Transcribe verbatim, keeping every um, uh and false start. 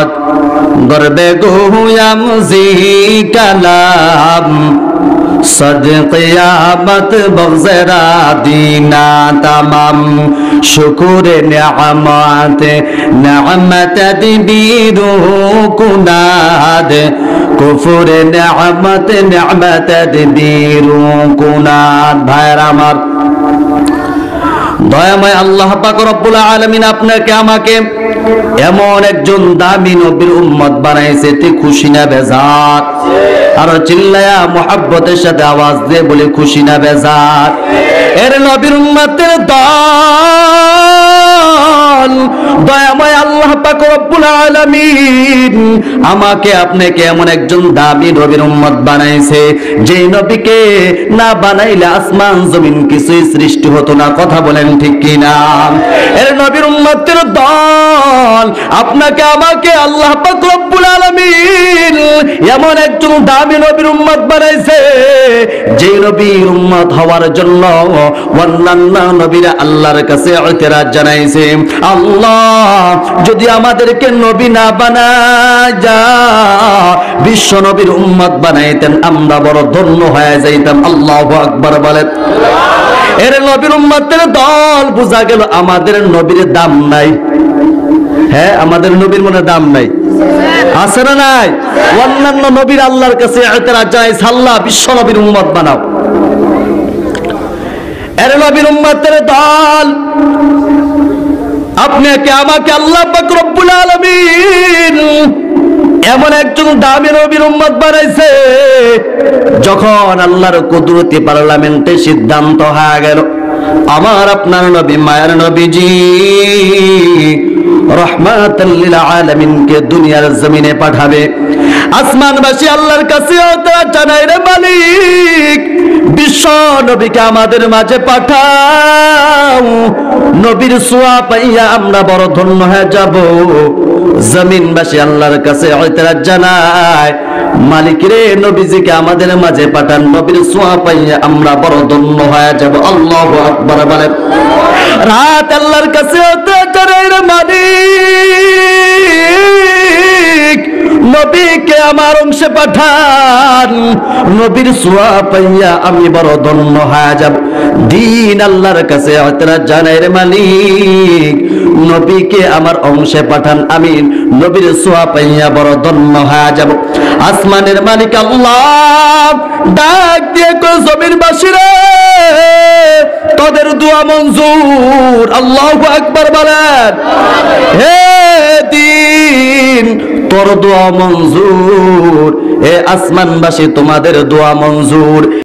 গর্বে গুয়াম জি কালাম সদ কিয়ামত বগজরা দিনা তামাম শুকুর নিয়ামত নিয়ামত দিবিরু কুনাদ কুফর নিয়ামত নিয়ামত দিবিরু কুনাদ। ভাইরা আমার, দয়াময় আল্লাহ পাক রব্বুল আলামিন আপনাকে আমাকে এমন একজন দামি নবীর উম্মত বানাইছে, তে খুশি না বেজার? আর চিল্লায়া মুহাব্বতের সাথে আওয়াজ দিয়ে বলে খুশি না বেজার? এর নবীর উম্মতের দল দয়াময় আল্লাহ পাক রব্বুল আলামিন আমাকে আপনাকে এমন একজন দামি নবীর উম্মত বানাইছে, যে নবীকে না বানাইলে আসমান জমিন কিছুই সৃষ্টি হতো না। কথা বলেন ঠিক কি না? এর নবীর উম্মতের দল আপনাকে আমাকে আল্লাহ পাক রব্বুল আলামিন এমন একজন দামি নবীর উম্মত বানাইছে, যে নবীর উম্মত হওয়ার জন্য অন্যান্য নবীরা আল্লাহর কাছে ইতিরাজ জানাইছে, আল্লাহ যদি আমাদেরকে নবী না বানায়া বিশ্ব নবীর উম্মত বানাইতেন আমরা বড় ধন্য হয়ে যাইতাম। আল্লাহু আকবার বলেন। এর নবীর উম্মতের দল বোঝা গেল আমাদের নবীর দাম নাই। হ্যাঁ, আমাদের নবীর মনে দাম নাই, আছে না নাই? অন্যান্য নবীর আল্লাহর কাছে ইতিরাজ জানাইছে, আল্লাহ বিশ্ব নবীর উম্মত বানাও। এর নবীর উম্মতের দল আপনাকে আমাকে আল্লাহ পাক রব্বুল আলামিন এমন একজন দামি নবীর উম্মত বানাইছে, যখন আল্লাহর কুদরতি পার্লামেন্টে সিদ্ধান্ত হয়ে গেল আমার আপনার নবী মায়ের নবীজি রহমাতাল লিল আলামিনকে দুনিয়ার জমিনে পাঠাবে, আসমানবাসী আল্লাহর কাছে জানাই রে মালিক বিশ্ব নবীকে আমাদের মাঝে পাঠাও, নবীর ছোঁয়া পাইয়া আমরা বড় ধন্য হয়ে যাব। জমিনবাসী আল্লাহর কাছে ইতিরাজ জানায়, মালিক রে নবীজিকে আমাদের মাঝে পাঠান, নবীর ছোঁয়া পাইয়া আমরা বড় ধন্য হয়ে যাব। আল্লাহু আকবার বলেন। রাত আল্লাহর কাছে ইতিরাজ জানায় রে মালিক নবীকে আমার অংশে পাঠান, নবীর ছোঁয়া পাইয়া আমি বড় ধন্য হয়ে যাব। দিন আল্লাহর কাছে ইতিরাজ জানায় রে মালিক নবীকে আমার অংশে পাঠান, আমি নবীর ছোঁয়া পাইয়া বড় ধন্য হয়ে যাব। আসমানের মালিক আল্লাহ ডাক দিয়ে কই জমির বাসীরা তোদের দোয়া মঞ্জুর। আল্লাহু আকবার বলেন। হে দিন তোর দোয়া মঞ্জুর, হে আসমানবাসী তোমাদের দোয়া মঞ্জুর।